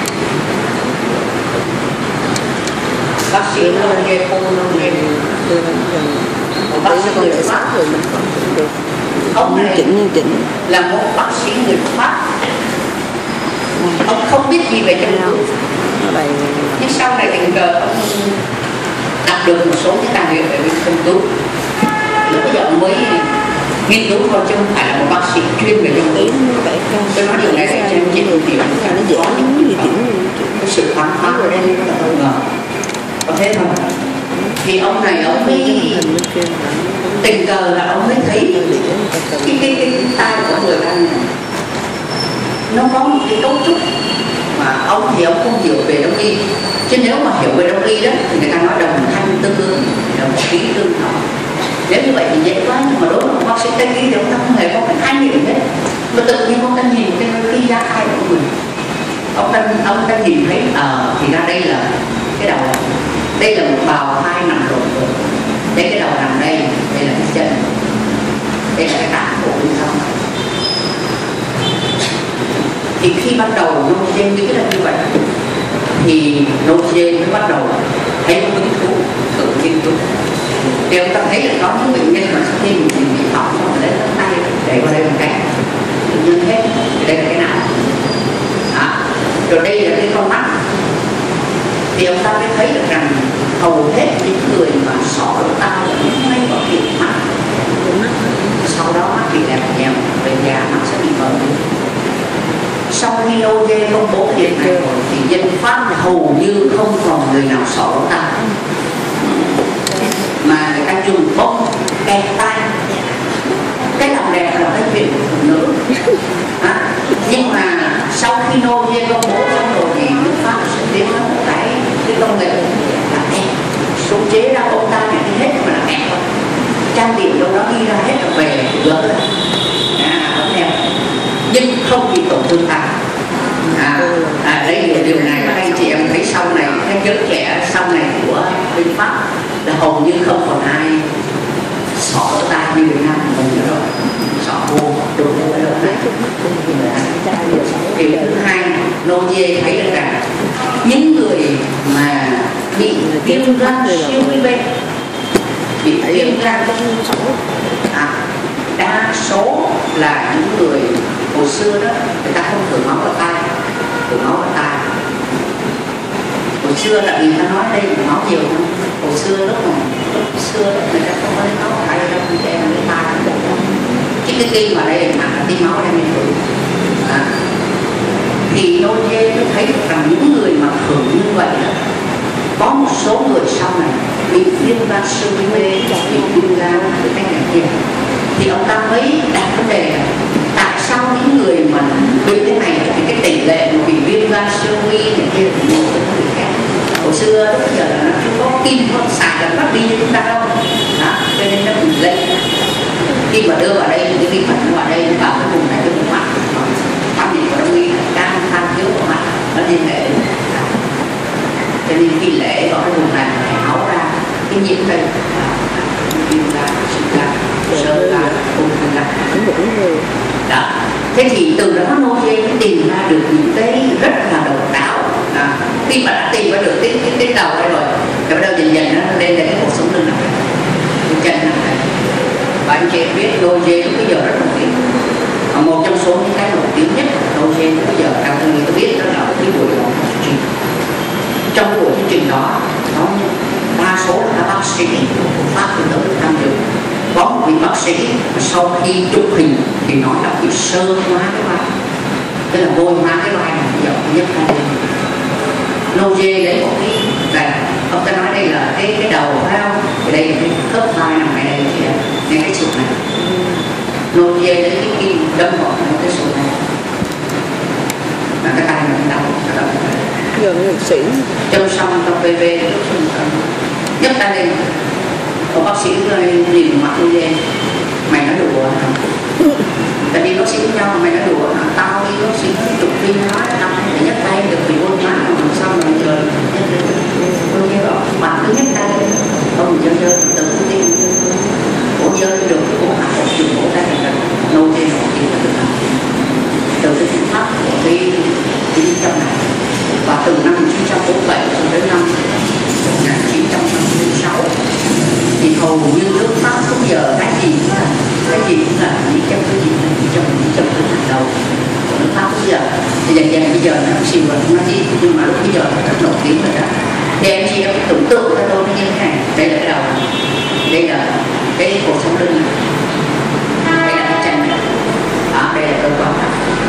[SPEAKER 1] bác sĩ nó nghe cô nó nghe một bác sĩ người Pháp
[SPEAKER 2] rồi mình còn được.
[SPEAKER 1] Ông này
[SPEAKER 2] chỉnh như chỉnh
[SPEAKER 1] là một bác sĩ người Pháp. Ông không biết gì về châm cứu, nhưng sau này tình cờ ông đọc được một số cái tài liệu về châm cứu. Lúc bây giờ ông mới nghiên cứu thôi chứ không phải là một bác sĩ chuyên về châm cứu. Tôi nói điều này để cho anh chị hiểu có những cái sự khám phá ở đây rất là ngờ. Có thế không? Thì ông này ông mới tình cờ là ông mới thấy cái cái cái tay của người ta này nó có một cái cấu trúc mà ông thì ông không hiểu về đông y, chứ nếu mà hiểu về đông y đó thì người ta nói đồng thanh tương ứng, đồng khí tương hợp. Nếu như vậy thì dễ quá, nhưng mà đối với một bác sĩ tây y thì ông ta không hề có cái khái niệm hết, mà tự nhiên ông ta nhìn cái cái giác hai của mình, ông ta ông ta nhìn thấy ờ à, thì ra đây là cái đầu, đây là một bào thai nằm rộn rộn, đây cái đầu nằm đây, đây là cái chân, đây là cái tạng của bên trong. Thì khi bắt đầu nông dân nghĩ là như vậy thì nông dân mới bắt đầu thấy hứng thú tự nghiên cứu. Thì ông ta thấy là có những bệnh nhân mà sau khi mình bị bỏng xong rồi lấy tấm tay để vào đây một cái tự nhiên hết, thì đây là cái não, à, rồi đây là cái con mắt. Thì ông ta mới thấy được rằng hầu hết những người mà sọ lỗ tai là những ngay vào kiểu mắt, sau đó mắt bị đẹp nhèo, về già mắt sẽ bị mờ. Sau khi Nogé công bố cái việc này rồi thì dân Pháp hầu như không còn người nào sọ lỗ tai, mà người ta dùng bông kẹp tai. Cái làm đẹp là cái chuyện của phụ nữ. À, nhưng mà sau khi Nogé công bố xong rồi thì nước Pháp sẽ tiến đến một cái cái công nghệ là kẹp, số chế ra bông tai này đi hết mà là kẹp thôi, trang điểm đâu đó đi ra hết rồi về gỡ lên, à, ấm đẹp. không bị tổn thương ta. À, à, đây điều, điều này các anh chị em thấy sau này các giới trẻ sau này của bên Pháp là hầu như không còn ai sọ ở tay như Việt Nam mình nữa rồi, sọ vô đúng rồi đó. Điều thứ hai, Noye thấy được rằng những người mà bị viêm gan siêu vi B, bị viêm gan à, đa số là những người hồi xưa đó người ta không thử máu vào tay, thử máu vào tay. Hồi xưa là vì ta nói đây là máu nhiều không? Hồi xưa lúc mà lúc xưa đó, người ta không có lấy máu vào tay đâu, người ta lấy tay đâu. Chứ cái tim mà đây mà tim máu đây mình thử. À, thì Noye mới thấy được rằng những người mà thử như vậy đó, có một số người sau này bị viêm gan siêu vi B, bị viêm gan với cái này kia, thì ông ta mới đặt vấn đề là tại sao những người mà bị thế này thì cái tỷ lệ mà bị viêm gan siêu vi này kia thì một cái người khác. Hồi xưa lúc bây giờ là nó chưa có kim có xài là bắt đi như chúng ta đâu đó, cho nên nó bị lệ. Khi mà đưa vào đây thì cái vi khuẩn vào đây nó vào cái vùng này cái vùng mặt, thăm thì có đông y đang tham thiếu của mặt nó liên hệ. Cho nên khi lễ vào cái vùng này phải áo ra cái nhiễm đây viêm gan, suy gan, sơ gan, ung thư gan. Đó. Thế thì từ đó Noye tìm ra được những cái rất là độc đáo. À, khi mà đã tìm ra được cái cái, cái đầu đây rồi, thì bắt đầu dần dần nó lên đến cái cuộc sống lưng này, cái chân này. Và anh chị biết Noye lúc bây giờ rất nổi tiếng. Một trong số những cái nổi tiếng nhất của Noye lúc bây giờ theo tôi nghĩ tôi biết đó là cái buổi đó. Trong buổi chương trình đó, nó đa số là các bác sĩ của Pháp từ tới tham dự. Có một vị bác sĩ sau khi chụp hình thì nói là bị sơ hóa cái vai, tức là vôi hóa cái vai này bây giờ nhất hai bên. Noye lấy một cái này, ông ta nói đây là cái cái đầu phải không? Thì đây là cái khớp vai nằm ngay đây thì ngay cái sụt này. Noye lấy cái kim đâm vào cái sụt này, và cái tay mình đau, nó đau.
[SPEAKER 2] Giờ nó được xỉn.
[SPEAKER 1] Trong xong trong pê vê nhấc tay lên, có bác sĩ nhìn mặt Noye, mày nói đùa hả? Tại vì bác sĩ với nhau mày nói đùa hả? Tao đi bác sĩ chụp phim nói tao phải nhấc tay được vì vốn má làm sao mà giờ Noye bảo bạn cứ nhấc tay lên, không chơi chơi từ từ cái tim ủa chơi được cũng học một chừng cổ tay là Noye nổi tiếng là được làm từ cái phương pháp của cái cái trong này. Và từ năm một nghìn chín trăm bốn mươi bảy cho đến năm một nghìn chín trăm năm mươi sáu thì hầu như nước Pháp lúc giờ cái gì cũng là cái gì cũng là những trong cái gì là những trong những trong cái hàng đầu của nước Pháp bây giờ. Thì dần dần bây giờ nó xìu rồi nó đi, nhưng mà lúc bây giờ nó rất nổi tiếng rồi đó. Thì anh chị em tưởng tượng ra tôi như thế này, đây là cái đầu, đây là cái cổ sống lưng này, đây là cái chân này, đó, đây là cơ quan này.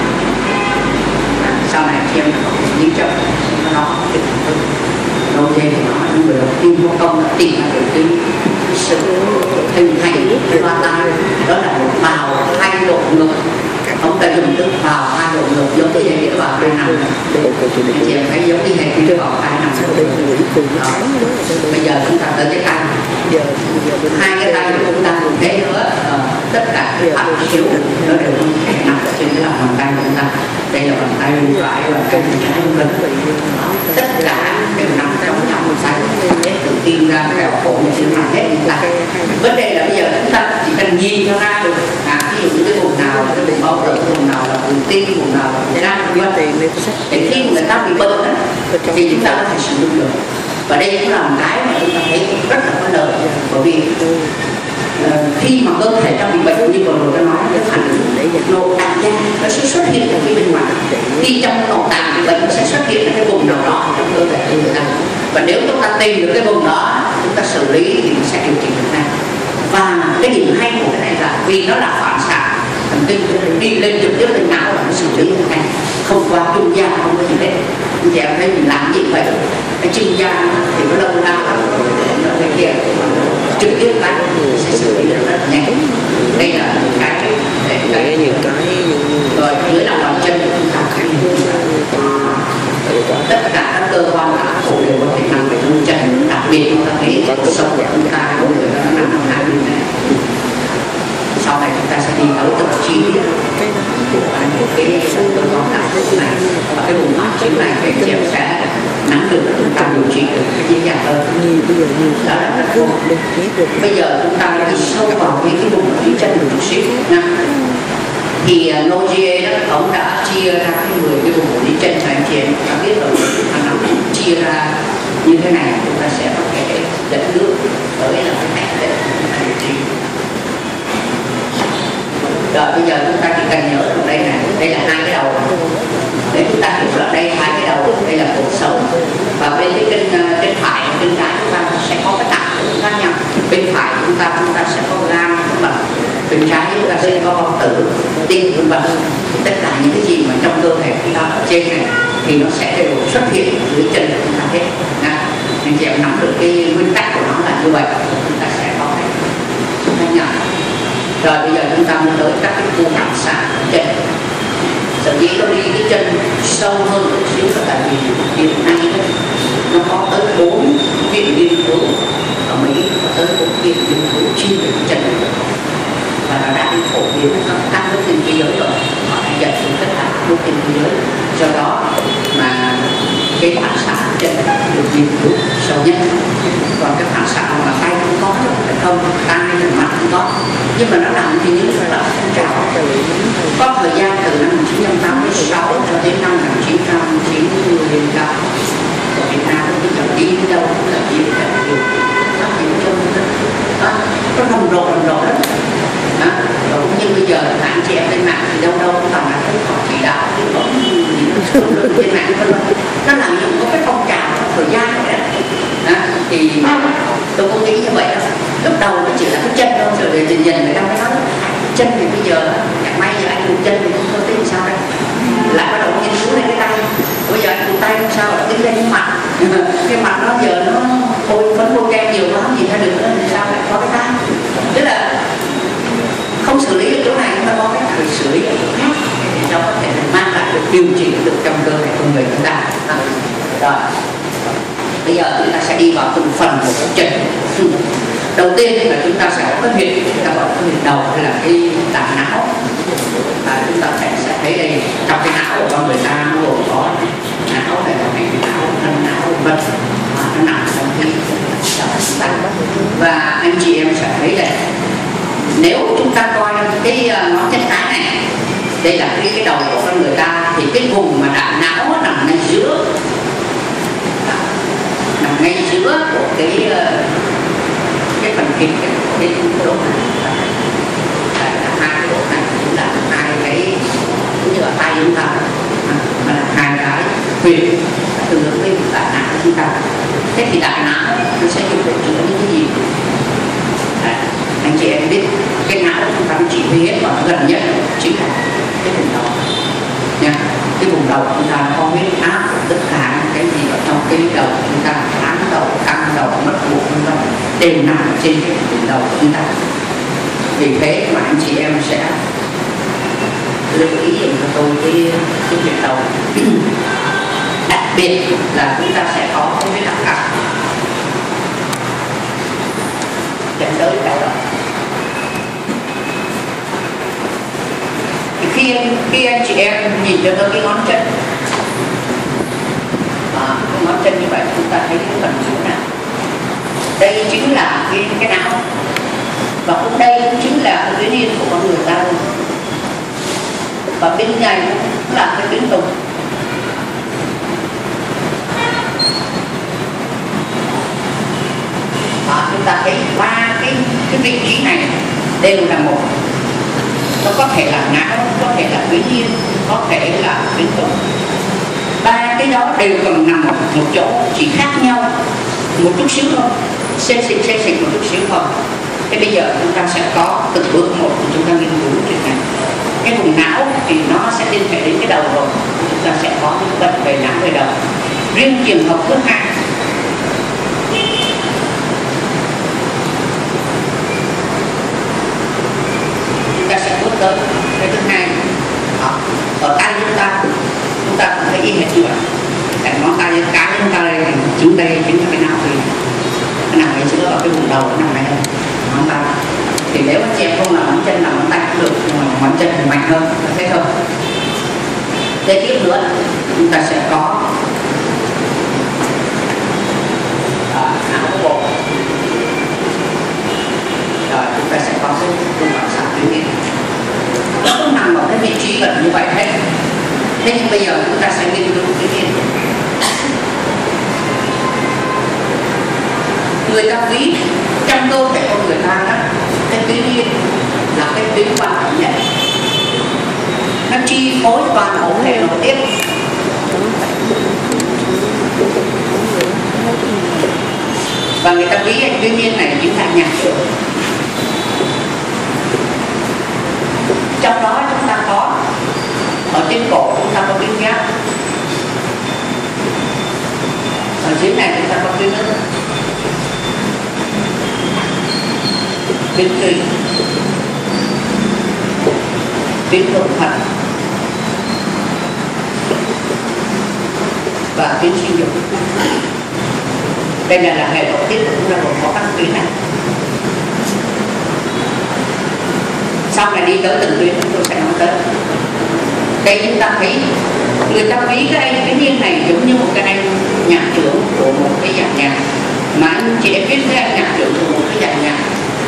[SPEAKER 1] Sau này chị em những chồng nó được Noye thì nó là người đầu tiên vô công đã tìm ra được cái sự hình thành cái hoa tai, đó là một bào hai độ ngực. Ông ta dùng từ bào hai độ ngực giống như hệ cái bào bên nằm, chị em thấy giống như hệ cái bào hai nằm. Bây giờ chúng ta tới cái tay, hai cái tay của chúng ta cùng thế nữa, tất cả các bạn khiếu nó đều không thể nằm trên cái lòng bàn tay của chúng ta. Đây là bàn tay bên phải và cái bàn trái bên lưng, tất cả đều nằm trong lòng tay, hết từ tim ra cái đầu cổ và sinh hoạt hết chúng ta. Vấn đề là bây giờ chúng ta chỉ cần nhìn cho ra được, à, ví dụ như cái vùng nào là cái vùng bao rộng, vùng nào là vùng tim, vùng nào là vùng gan, vân vân. Để khi người ta bị bệnh đó, thì chúng ta có thể sử dụng được. Và đây cũng là một cái mà chúng ta thấy rất là có lợi, bởi vì uh, khi mà cơ thể ta bị bệnh như vừa rồi đã nói, cái phản ứng nội tạng da nó sẽ xuất hiện ở phía bên ngoài. Khi trong nội tạng bị bệnh nó sẽ xuất hiện ở cái vùng nào đó trong cơ thể của người ta. Và nếu chúng ta tìm được cái vùng đó, chúng ta xử lý thì nó sẽ điều chỉnh được ngay. Và cái điểm hay của cái này là vì nó là phản xạ thần kinh đi lên trực tiếp lên não là nó xử lý được ngay, không qua trung gian, không có gì hết. Anh chị em thấy mình làm gì vậy? Cái trung gian thì nó lâu ra nó cái kia trực tiếp cái sẽ xử lý được rất nhanh. Đây là cái để cái
[SPEAKER 2] những cái
[SPEAKER 1] rồi dưới lòng bàn chân của chúng ta cái tất cả các cơ quan cả cổ đều có thể nằm ở trong chân, đặc biệt chúng ta thấy cuộc sống của chúng ta có người nó nằm trong hai bên này. Sau này chúng ta sẽ đi tới tập chi tiết của anh một cái đường ngón tay này và cái vùng mắt chữ này thì chị em sẽ nắm được chúng ta điều trị được dễ dàng hơn. Đó là rất tốt. Bây giờ chúng ta đi sâu vào cái cái vùng dưới chân một chút xíu nha. Thì uh, Nogie đó ông đã chia ra cái mười cái vùng dưới chân cho anh chị em đã biết rồi, chúng ta nắm chia ra như thế này chúng ta sẽ có thể dẫn nước tới là cái cách để điều trị. Rồi bây giờ chúng ta chỉ cần nhớ được đây này, đây là hai cái đầu. Để chúng ta hiểu là đây hai cái đầu, đây là cột sống. Và bên cái chân chân phải và chân trái chúng ta sẽ có cái tạng khác nhau. Bên phải chúng ta chúng ta sẽ có gan, và bên trái chúng ta sẽ có bao tử, tim, vân vân. Tất cả những cái gì mà trong cơ thể chúng ta ở trên này thì nó sẽ đều xuất hiện dưới chân của chúng ta hết. Anh chị em nắm được cái nguyên tắc của nó là như vậy, chúng ta sẽ có cái khác nhau. Rồi bây giờ chúng ta mới tới các cái khu phản xạ chân. Sở dĩ nó đi cái chân sâu hơn một xíu là tại vì hiện nay nó có tới bốn viện nghiên cứu ở Mỹ, có tới bốn viện nghiên cứu chuyên về chân, và nó đã đi phổ biến ở các nước trên thế giới rồi, họ đã nhận được tất cả các nước trên thế giới. Do đó mà cái phản xạ chân được nghiên cứu sâu nhất. Còn cái phản xạ mà tay cũng có, phải không, tay hay mặt cũng có, nhưng mà nó làm thì những cái là phong trào. Có thời gian từ năm một nghìn chín trăm tám mươi sáu cho đến năm một nghìn chín trăm chín mươi lăm ở Việt Nam bây giờ đi đến đâu cũng là diễn ra nhiều các những trong đó nó rầm rộ rầm rộ lắm. Rồi cũng như bây giờ anh chị em lên mạng thì đâu đâu cũng toàn là cái họ chỉ đạo cái họ trên mạng vân vân, nó làm những có cái phong trào thời gian vậy đó. Thì tôi cũng nghĩ như vậy đó. Lúc đầu nó chỉ là cái chân thôi, rồi để dần dần người ta mới nói chân thì bây giờ chẳng may giờ anh buộc chân thì không tôi tính sao đây, lại bắt đầu nghiên cứu lên cái tay. Bây giờ anh buộc tay không sao, lại tính lên cái mặt cái mặt nó giờ nó bôi phấn bôi kem nhiều quá không nhìn ra được nữa thì sao lại có cái tay. Tức là không xử lý được chỗ này chúng ta có cái phải xử lý ở chỗ khác để cho có thể mang lại được điều chỉnh được trong cơ thể con người chúng ta. Rồi bây giờ chúng ta sẽ đi vào từng phần của cái chân. Đầu tiên là chúng ta sẽ có cái huyệt, chúng ta gọi là cái huyệt đầu hay là cái tạng não. À, chúng ta sẽ, sẽ thấy đây trong cái não của con người ta nó gồm có não này, có cái não, thân não, vân nó nằm trong cái đầu chúng ta. Và anh chị em sẽ thấy đây, nếu chúng ta coi cái ngón chân cái này, đây là cái cái đầu của con người ta, thì cái vùng mà đại não nó nằm ngay giữa, nằm ngay giữa của cái cái phần thịt cái cái độ này, là hai cái độ này cũng là hai cái cũng như là tay chúng ta, mà là hai cái huyệt tương ứng với đại não của chúng ta. Thế thì đại não nó sẽ dùng để chữa những cái gì? Đấy, anh chị em biết cái não của chúng ta chỉ huy hết và gần nhất chính là cái vùng đầu nha. Cái vùng đầu chúng ta có huyết áp của tất cả cái gì ở trong cái đầu chúng ta, tháng đầu, căng đầu, mất ngủ vân vân đều nằm ở trên cái vùng đầu của chúng ta. Vì thế mà anh chị em sẽ lưu ý dùng cho tôi cái cái huyệt đầu. Đặc biệt là chúng ta sẽ có cái huyết áp cao dẫn tới cái đó. Thì khi khi anh chị em nhìn cho tôi cái ngón chân, à, cái ngón chân như vậy chúng ta thấy cái phần chỗ nào? Đây chính là cái cái não, và cũng đây cũng chính là cái tuyến yên của con người ta luôn. Và bên này cũng là cái tuyến tùng. À, chúng ta thấy ba cái cái vị trí này đều là một. Nó có thể là não, có thể là tuyến yên, có thể là tuyến tùng. Ba cái đó đều còn nằm ở một chỗ, chỉ khác nhau một chút xíu thôi, xê xịt xê xịt một chút xíu thôi. Thế bây giờ chúng ta sẽ có từng bước một của chúng ta nghiên cứu chuyện này. Cái vùng não thì nó sẽ liên hệ đến cái đầu rồi, chúng ta sẽ có những bệnh về não về đầu. Riêng trường hợp thứ hai, chúng ta sẽ bước tới cái thứ hai. Đó. Ở tay chúng ta, chúng ta cũng thấy y hệt như vậy. Cái ngón tay cái chúng ta đây, chúng đây chính là cái não thì cái nằm ngay giữa vào cái vùng đầu, cái nằm này ngón tay. Thì nếu anh chị em không làm ngón chân làm ngón tay cũng được, nhưng mà ngón chân thì mạnh hơn, thấy không? kế tiếp nữa chúng ta sẽ có áo bộ, rồi chúng ta sẽ có cái trung bản sao tuyến yên, nó cũng nằm ở cái vị trí gần như vậy hết. Thế nhưng bây giờ chúng ta sẽ nghiên cứu tuyến yên. Người ta ví trong cơ thể con người ta đó, cái tuyến yên là cái tuyến quan trọng nhất, nó chi phối toàn bộ hệ nội tiết. Và người ta ví cái tuyến yên này chính là nhạc trưởng. Trong đó chúng ta có ở trên cổ chúng ta có tuyến giáp, ở dưới này chúng ta có tuyến ức, tuyến tụy, tuyến thượng thận và tuyến sinh dục. Đây là, là hệ nội tiết của chúng ta gồm có các tuyến này. Sau này đi tới từng tuyến chúng tôi sẽ nói tới. Đây chúng ta thấy người ta ví cái anh tuyến yên này giống như một cái anh nhạc trưởng của một cái dàn nhạc, mà anh chị em biết cái anh nhạc trưởng của một cái dàn nhạc.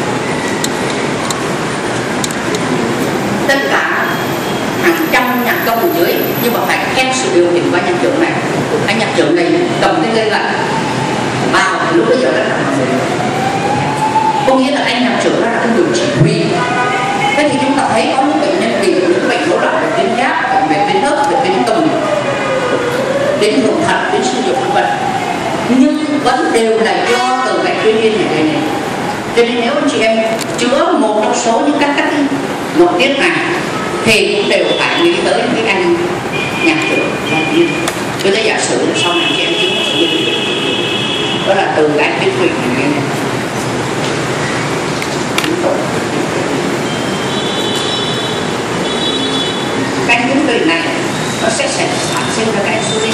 [SPEAKER 1] Tất cả hàng trăm nhạc công ở dưới, nhưng mà phải khen sự điều khiển của anh nhạc trưởng này. Anh nhạc trưởng này cầm cái dây lạnh vào lúc bây giờ rất là mạnh. Có nghĩa là anh nhạc trưởng đó là cái người chỉ huy. Thế thì chúng ta thấy có những bệnh nhân bị những bệnh rối loạn về tuyến giáp, về tuyến ức, về tuyến tùng, đến thượng thận, đến sinh dục vân vân, nhưng vẫn đều là do từ cái tuyến yên này này. Cho nên nếu anh chị em chữa một trong số những các các nội tiết này thì cũng đều phải nghĩ tới cái anh nhạc trưởng và yên. Chứ lấy giả sử sau này chị em chữa một sự yên, đó là từ cái tuyến tụy này này. Cái tuyến tụy này nó sẽ sản sinh ra cái insulin.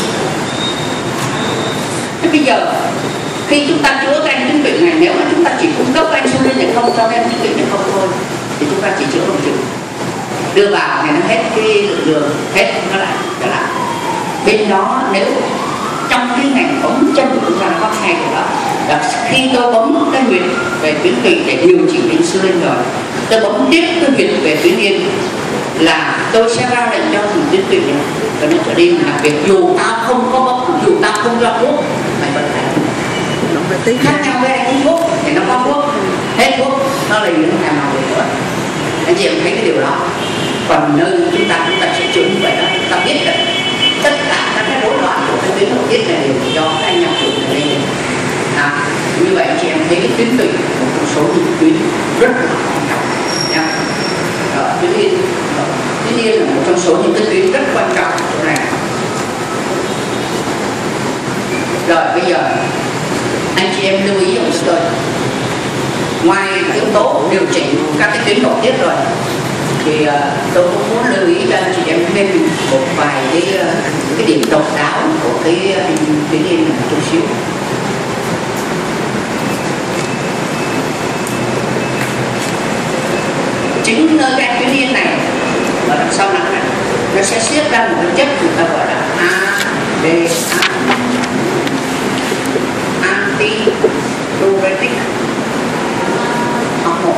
[SPEAKER 1] Thế bây giờ khi chúng ta chữa cái tuyến tụy này, nếu mà chúng ta chỉ cung cấp insulin để không cho cái tuyến tụy này không thôi, thì chúng ta chỉ chữa không chịu. Đưa vào thì nó hết cái lượng đường, hết nó lại trở lại. Bên đó nếu trong cái ngành bấm chân của chúng ta có hai cái đó, là khi tôi bấm cái huyệt về tuyến tụy để điều chỉnh insulin rồi, tôi bấm tiếp cái huyệt về tuyến yên là tôi sẽ ra lệnh cho thằng tuyến tụy này và nó trở đi làm việc. Dù tao không có bấm, dù tao không ra thuốc, mày vẫn phải khác nhau với anh thuốc thì nó có thuốc, hết thuốc nó là những thằng nào về nữa. Anh chị em thấy cái điều đó. Còn nơi chúng ta chúng ta sẽ chữa như vậy đó, chúng ta biết là tất cả các cái rối loạn của cái tuyến nội tiết này đều do cái anh nhạc trưởng này lên. À, như vậy anh chị em thấy cái tuyến tụy của một số những tuyến rất là quan trọng nha. Tuyến yên, tuyến yên là một trong số những cái tuyến rất quan trọng ở chỗ này. Rồi bây giờ anh chị em lưu ý một sự, ngoài yếu tố điều chỉnh các cái tuyến nội tiết rồi, thì uh, tôi cũng muốn lưu ý cho anh chị em thêm một vài cái uh, cái điểm độc đáo của cái tuyến yên này một chút xíu. Chính nơi cái tuyến yên này và đằng sau nặng này nó sẽ xiết ra một cái chất người ta gọi là a đê a, antidiuretic hormone.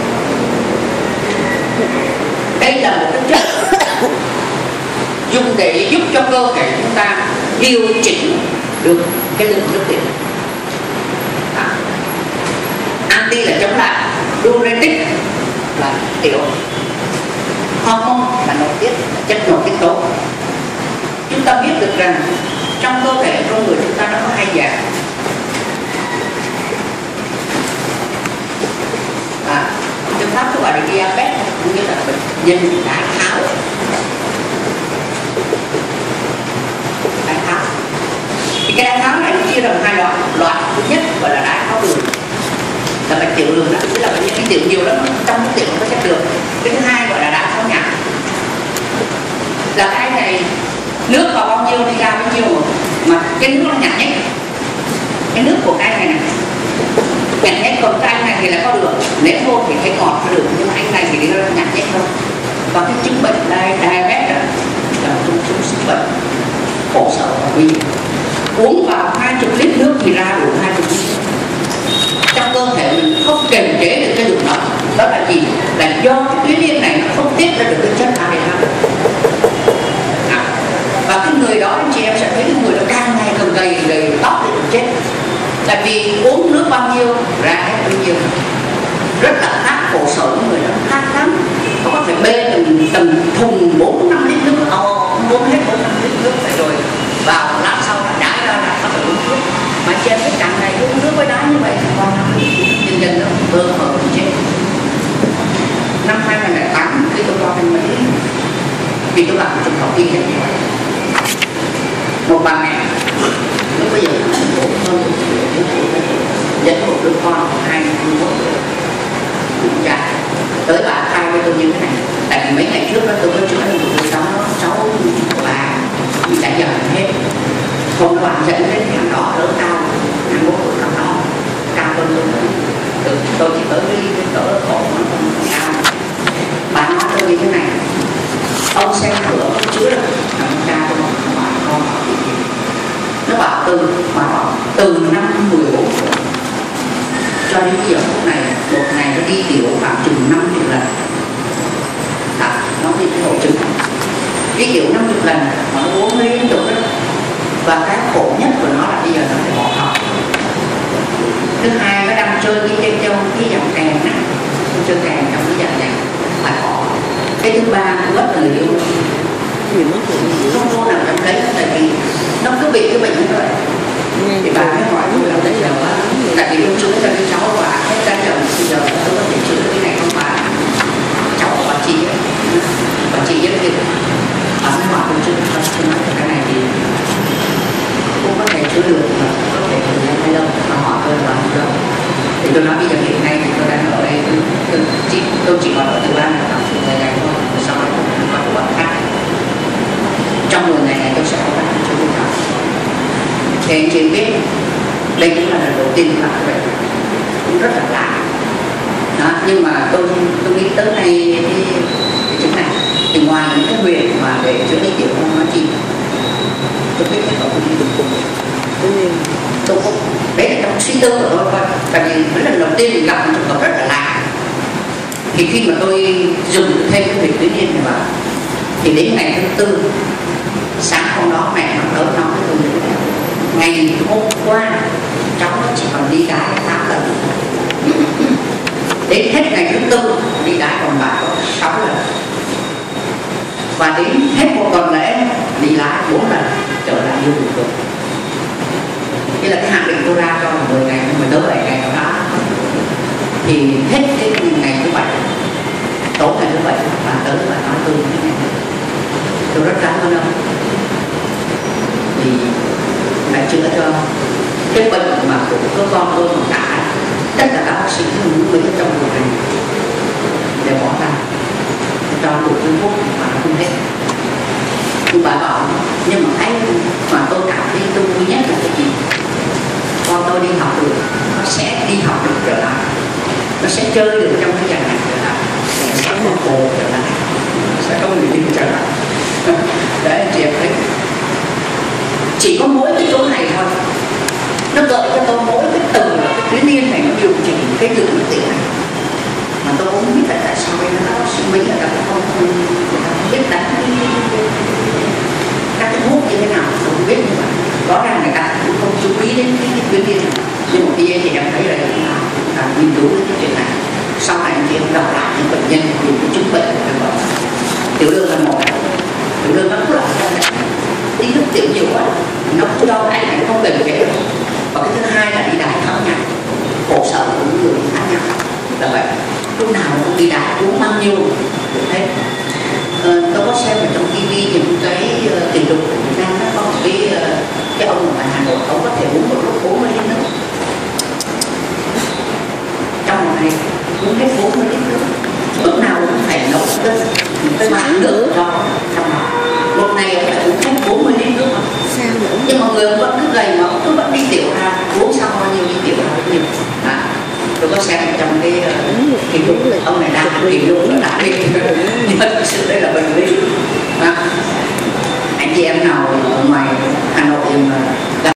[SPEAKER 1] Đây là một cái chất dùng để giúp cho cơ thể chúng ta điều chỉnh được cái lượng nước tiểu. À, anti là chống lại, diuretic là tiểu, hormone là nội tiết, là chất nội tiết tố. Chúng ta biết được rằng trong cơ thể con người chúng ta nó có hai dạng. À, trong pháp nó gọi là diabetes, cũng như là bệnh nhân đái tháo. Đái tháo. Thì cái đái tháo này nó chia thành hai loại. Loại thứ nhất gọi là đái tháo đường, là bệnh tiểu đường đó, tức là bệnh nhân cái tiểu nhiều lắm, trong cái tiểu nó có chất đường. Cái thứ hai gọi là đái tháo nhạt, là cái này nước vào bao nhiêu đi ra bấy nhiêu, mà cái nước nó nhạt nhất. Cái nước của cái này này nhạt nhất, còn cái anh này thì là có đường, nếu vô thì thấy ngọt có đường, nhưng mà anh này thì nó nhạt nhất thôi. Và cái chứng bệnh diabetes là một trong số vì uống vào hai chục lít nước thì ra đủ hai chục lít. Trong cơ thể mình không kiềm chế được cái lượng đó. Đó là gì? Là do cái tuyến yên này nó không tiết ra được cái chất a đê hát. À, và cái người đó anh chị em sẽ thấy cái người đó càng ngày càng gầy gầy tóc thì cũng chết. Tại vì uống nước bao nhiêu ra hết bao nhiêu. Rất là khát, khổ sở người đó khát lắm. Nó có thể bê từng từng thùng bốn năm lít nước, ồ không uống hết bốn năm lít nước vậy rồi vào lát sau là đá ra là bắt đầu uống nước. Mà trên cái càng này uống nước với đá như vậy còn dần dần nó bơ phở chết. Năm hai nghìn lẻ tám khi tôi qua bên Mỹ, vì tôi làm trường học y như vậy, một bà mẹ lúc bây giờ bố hơn dẫn một đứa con hai mươi mốt tuổi cha tới bà khai với tôi như thế này. Tại vì mấy ngày trước đó tôi có chữa một đứa cháu cháu của bà bị đã giờ hết. Hôm qua dẫn đến thằng đó lớn cao hai mươi mốt tuổi thằng đó cao hơn tôi nữa. Từ tôi chỉ tới cái cỡ cổ nó không cao. Bà nói tôi như thế này: ông xem cửa chữa được thằng cha tôi không phải con bảo gì. Nó bảo từ mà bảo từ năm mười bốn tuổi cho đến giờ phút này một ngày nó đi tiểu khoảng chừng năm mươi lần. À, nó bị cái hội chứng đi tiểu năm mươi lần mà nó uống liên tục đó. Và cái khổ nhất của nó là bây giờ nó phải bỏ học. Thứ hai nó đang chơi cái chơi trong cái dòng kèn này, chơi kèn trong cái dòng này phải bỏ. Cái thứ ba nó mất người yêu không vô nào trong đấy, tại vì nó cứ bị cái bệnh như vậy. Thì bà mới hỏi tôi là bây giờ tại vì tôi chữa cho cái cháu bà hết ra chồng, bây giờ tôi có thể chữa cái này không bà? Cháu của bà chị ấy, bà chị rất nhiều. Bà mới hỏi tôi chữa tôi nói cái này thì cũng có thể chữa được mà có thể thời gian hay lâu. Bà hỏi tôi là không đâu. Thì tôi nói bây giờ hiện nay thì tôi đang ở đây, tôi, tôi, chỉ, tôi chỉ còn ở Tiểu An là khoảng mười ngày thôi, sau đó tôi có Tiểu An khác. Trong mười ngày này tôi sẽ có bạn cho tôi cháu. Thì anh chị biết đây cũng là lần đầu tiên làm vậy, cũng rất là lạ đó. Nhưng mà tôi tôi nghĩ tới nay cái, cái chứng này thì ngoài những cái huyện mà để chữa đi tiểu không nói chi, tôi biết cái tôi đi cùng cùng tôi cũng đấy là trong suy tư của tôi thôi. Tại vì cái lần đầu tiên mình gặp một trường hợp rất là lạ, thì khi mà tôi dùng thêm cái việc tuyến yên này vào thì đến ngày thứ tư sáng hôm đó mẹ nó tới nói với tôi như thế này: ngày hôm qua cháu nó chỉ còn đi đái tám lần, đến hết ngày thứ tư đi đái còn lại có sáu lần, và đến hết một tuần lễ đi lái bốn lần trở lại như bình thường. Như là cái hạn định tôi ra cho là mười ngày, mười tới bảy ngày đó, thì hết cái ngày thứ bảy, tối ngày thứ bảy bà tới và nói tôi như thế này: tôi rất cảm ơn ông vì đã chữa cho cái bệnh mà của cơ con tôi mà cả tất cả các bác sĩ những bệnh trong cuộc này đều bỏ ra cho đủ cái thuốc mà nó không hết. Thì bà bảo nhưng mà cái mà tôi cảm thấy tôi vui nhất là cái gì? Con tôi đi học được, nó sẽ đi học được trở lại, nó sẽ chơi được trong cái nhà này trở lại, nó sẽ không khổ trở lại, sẽ không người đi trở lại. Đấy anh chị em thấy, chỉ có mỗi cái chỗ này thôi nó gợi cho tôi mỗi cái từ là cái tuyến yên này nó điều chỉnh cái lượng nước tiểu này, mà tôi cũng không biết là tại sao đây nó có suy nghĩ là các con không biết đánh các cái thuốc như thế nào, tôi không biết. Nhưng mà rõ ràng người ta cũng không chú ý đến cái, cái tuyến yên này. Nhưng mà khi thì em thấy là chúng ta nghiên cứu cái chuyện này, sau này anh chị em đọc lại những bệnh nhân dùng cái chứng bệnh của các tiểu đường là một, tiểu đường nó cũng là đi nước tiểu nhiều quá, nó cũng đau anh này không cần kể được. Và cái thứ hai là đi đái khác nhau, khổ sở của những người khác nhau là vậy. Lúc nào cũng đi đái uống bao nhiêu được hết. Ờ, tôi có xem ở trong ti vi những cái uh, kỷ lục của Việt Nam, nó có một cái uh, cái ông ở Hà Nội, ông có thể uống một lúc bốn mươi lít nước trong một ngày, uống hết bốn mươi lít nước, lúc nào cũng phải nấu cơm cái mảng nước cho trong đó. Một ngày ông phải uống hết bốn mươi lít nước mà. Nhưng mà người ông vẫn cứ gầy mà ông cứ vẫn đi tiểu ra, uống xong bao nhiêu đi tiểu ra bao nhiêu. À, tôi có xem trong cái kỷ lục ông này đang kỷ lục là đặc biệt, nhưng mà thực sự đây là bệnh lý. À, anh chị em nào ở ngoài